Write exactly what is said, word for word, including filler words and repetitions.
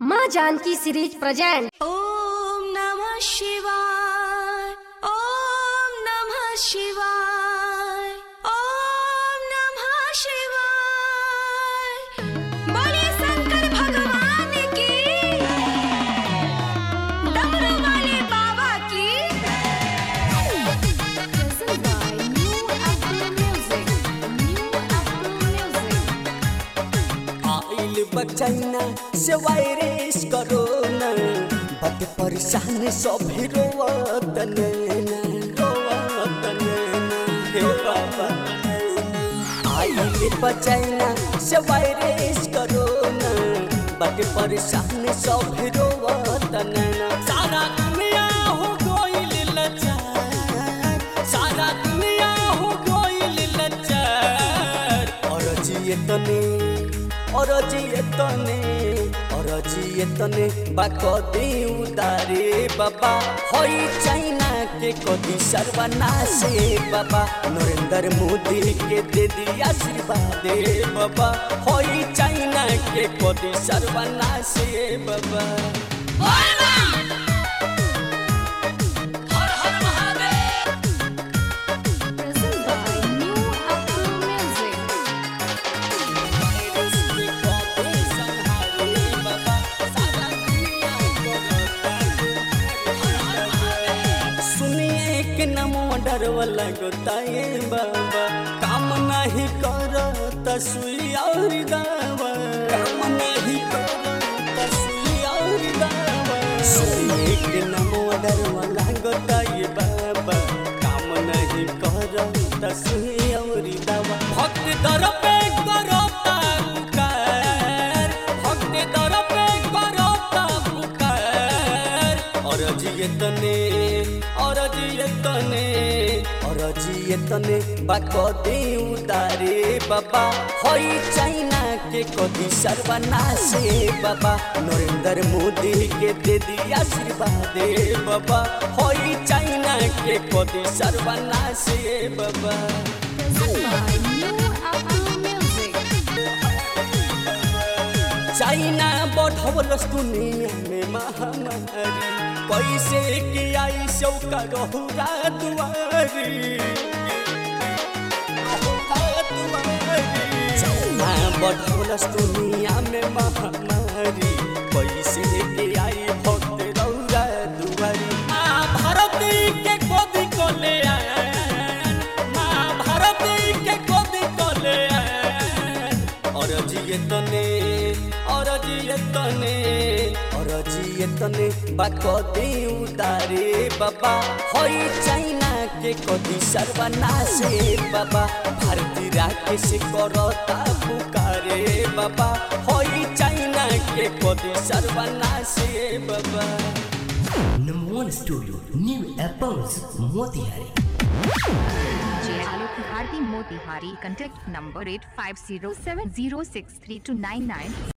माँ Janaki series present. ओम नमः शिवाय, ओम नमः शिवाय, ओम नमः शिवाय। बोले शंकर भगवान की, डमरू वाले बाबा की। आइल बचाइना से वायरस कोरोना बट परेशान सब रोवतन रोवतन हे बाबा। आइल बचाइना से वायरस कोरोना बट परेशान सब रोवतन। सारा दुनिया हो गइल लाचार, सारा दुनिया हो गइल लाचार। और जिए तने और जिए तने और जिए तने बाकदी उदारे बाबा। होई चाइना के कदी सर्वनाशे बाबा। नरेंद्र मोदी के दे दिया आशीर्वाद बाबा। होई चाइना के कदी सर्वनाशे बाबा। डर वाला गोताए बाबा, काम नहीं करता सुई और दावा, काम नहीं करता सुई और दावा। सुई के नमो डर वाला गोताए बाबा, काम नहीं करता सुई और दावा। भक्त दर पे करता पुकार, भक्त दर पे करता पुकार। और जिए तने और जिए तने और जिए तने बाकदी उदारे बाबा। होई चाइना के कदी सर्वनाशे बाबा। नरेंद्र मोदी के दे दिया आशीर्वाद बाबा। होई चाइना के कदी सर्वनाशे बाबा। चाइना बढ़वलस दुनिया में महामारी, कैसे की आई सौका रहुरा दुआरी। चाइना बढ़वलस दुनिया में महामारी, कैसे की आई भक्त रहुरा दुआरी। माँ भारती के गोदी को ले आन, माँ भारती के गोदी को ले आन। और जिए तने और जिए तने और जिए तने बाकदी उदारे बाबा। होई चाइना के कदी सर्वनाशे बाबा। भारती राकेश करता पुकारे बाबा। होई चाइना के कदी सर्वनाशे बाबा। Number one studio new apples Motihari. Alok Bharti Motihari. Contact number eight five zero seven zero six three two nine nine.